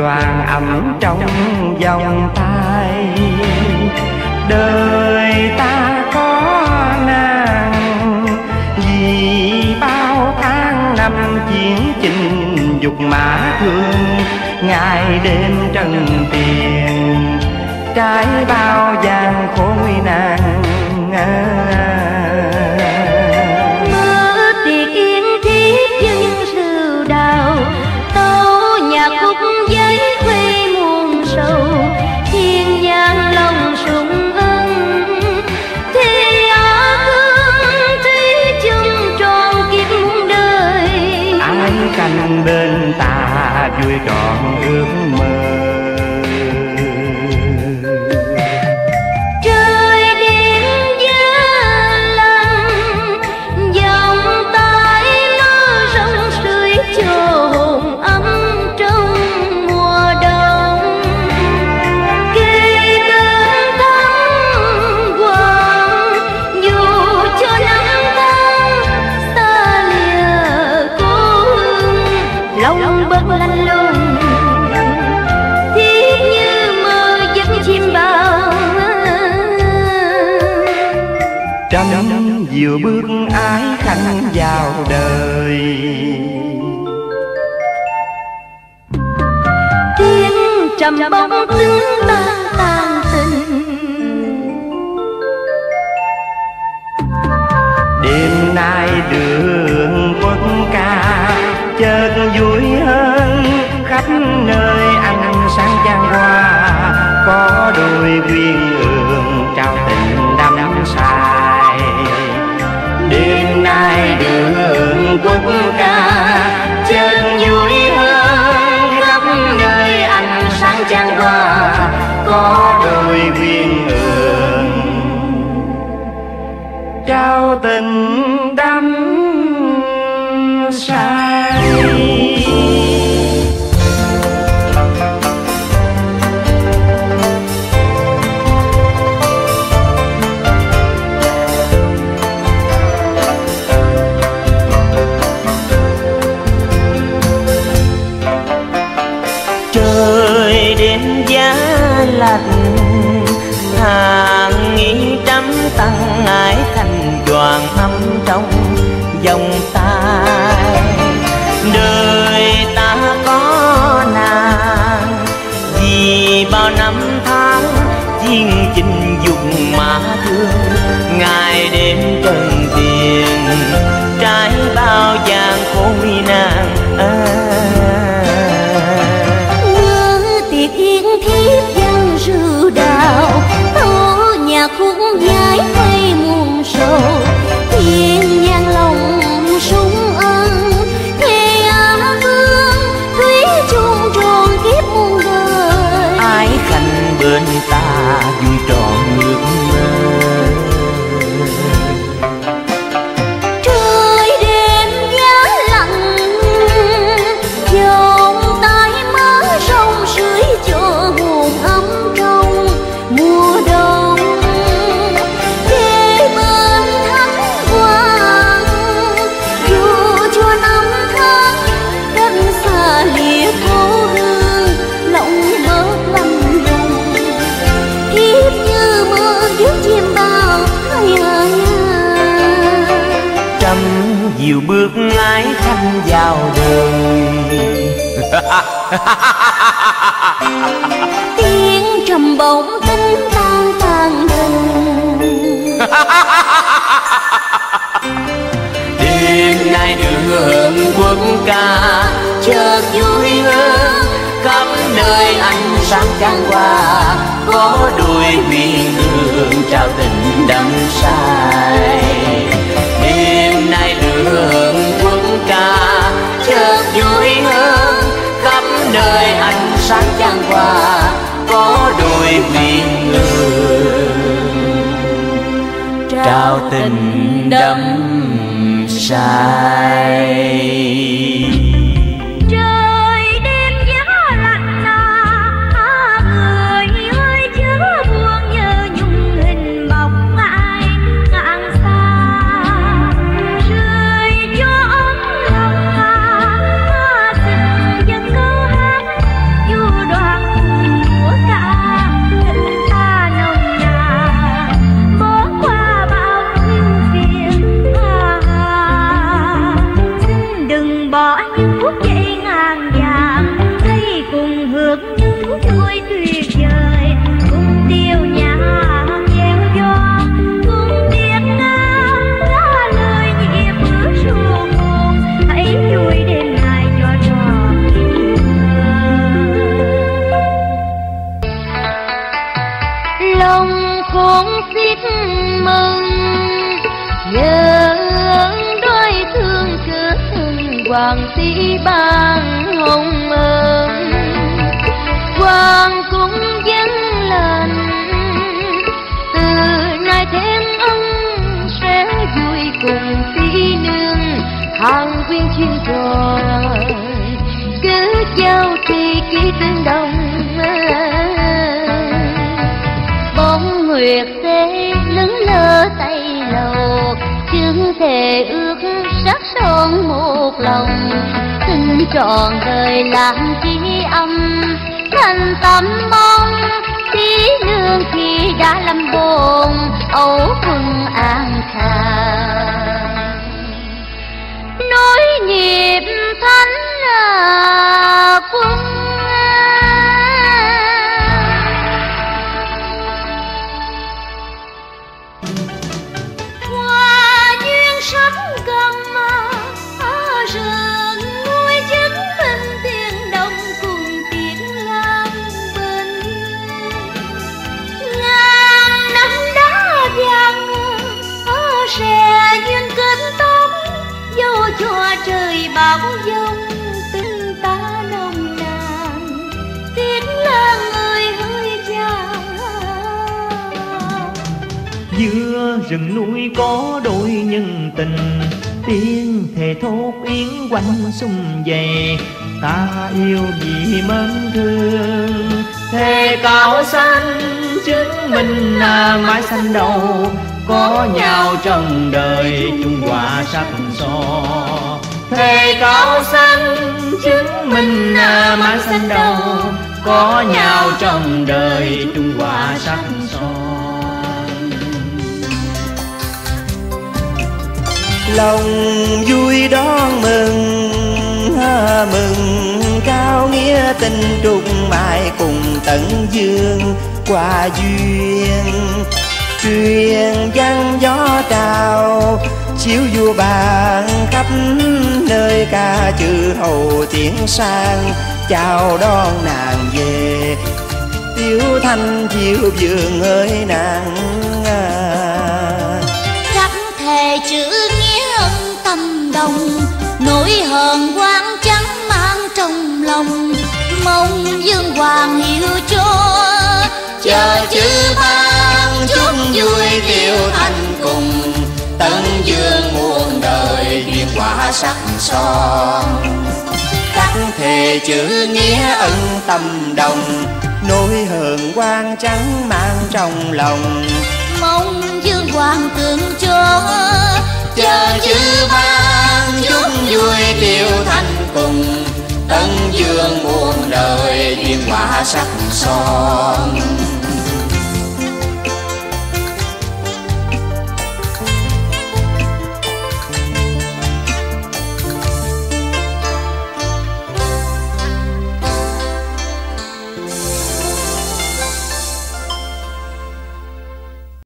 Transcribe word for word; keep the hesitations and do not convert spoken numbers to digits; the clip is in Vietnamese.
đoàn ấm trong vòng tay. Đời ta có nàng vì bao tháng năm chiến chinh dục mã thương, ngày đêm trần tiền trái bao gian khối nàng. Mơ tiệc yên thiết dân sự đào, tấu nhạc khúc giấy khuê muôn sầu, thiên nhang lòng sung ân thì á hương thủy chung tròn kiếp muôn đời. Ai canh bên ta vui trọn ước mơ. Trăm diệu bước ái khanh vào đời, tiếng trầm bóng tiếng tan tàn tình. Đêm nay đường quốc ca chợt vui hơn, khắp nơi ánh sáng chan hoa, có đôi quyên ương trao tình đắm say. Đêm nay đường quốc ca chợt vui hơn, khắp nơi ánh sáng chan hoa, có đôi quyên ương trao tình đắm say. Trời đêm giá lạnh, hàng nghi trăm tăng ái khanh đoàn ấm trong vòng tay. Đời ta có nàng vì bao năm tháng chiến chinh dục mã thương, ngày đêm trần tiền trái bao gian khối nàng. À, tiệc yên thiếp dân rượu đào, tấu nhạc khúc giấy khuê muôn sầu, thiên nhang lòng sung ân thề á hương thủy chung tròn kiếp muôn đời. ái khanh bên ta vui trọn ước mơ. Trời đêm giá lạnh, dòng tay mớ sông sưởi cho hồn ấm trong mùa đông. Kề bên thánh quang dù cho năm tháng cách xa lìa cố hương, lòng bớt lạnh lùng thiếp như mơ kiếp chim bao. Hay hay Trăm diệu bước ái khanh vào đời. tiếng trầm bổng tinh tan tàn tình. Đêm nay đường quốc ca chợt vui hơn, khắp nơi ánh sáng chan hoa, có đôi huyền hương trao tình đắm say. Đêm nay đường quốc ca chợt vui hơn, khắp nơi ánh sáng chan hoa, có đôi huyền hương trao tình đắm say. Trời đêm giá lạnh à, người ơi chớ buồn nhớ nhung hình bóng ai ngàn xa. Rơi cho ấm lòng ta, tình dân câu hát dù lòng khôn xiết mừng nhớ đôi thương cớ hoàng sĩ ban hồng ơn hoàng cũng dâng lên từ nay thêm ông sẽ vui cùng sĩ nương hàng quyên chuyên trò cứ giao thì chỉ tương đồng bóng nguyệt sẽ lững lơ tay lầu chương thề ước sắc son một lòng xin trọn đời làm chi âm thành tâm mong tí nương khi đã lâm bồn ấu quân an khang nối nhịp thánh là quân hoa duyên sắc cầm rừng nuôi chứng minh tiếng đông cùng tiếng lam bình ngàn năm đã vàng sẽ duyên kết tóc dẫu cho trời bão giông tình ta nồng nàn tiếng là người hơi già giữa rừng núi có đôi nhân tình tiếng thề thốt yến quanh sum vầy ta yêu vì mến thương thề cao xanh chứng minh là mãi xanh đầu có nhau trong đời chung quả sắc son thề cao xanh chứng minh là mãi xanh đầu có nhau trong đời chung quả sắc son lòng vui đón mừng ha mừng cao nghĩa tình trùng mãi cùng tận dương qua duyên truyền văn gió trào chiếu vua bàn khắp nơi ca chữ hầu tiếng sang chào đón nàng về tiếu thanh chiếu vườn ơi nàng khắc thề chữ nghĩa ân tâm đồng nỗi hờn quan trắng mang trong lòng mong dương hoàng hiểu cho chờ chữ ban chúc vui kiều thành cùng tận dương muôn đời duyên quả sắc son khắc thề chữ nghĩa ân tâm đồng nỗi hờn quan trắng mang trong lòng mong dương hoàng tượng cho chờ chữ ban chúc vui kiều thành cùng tận dương muôn đời duyên quả sắc son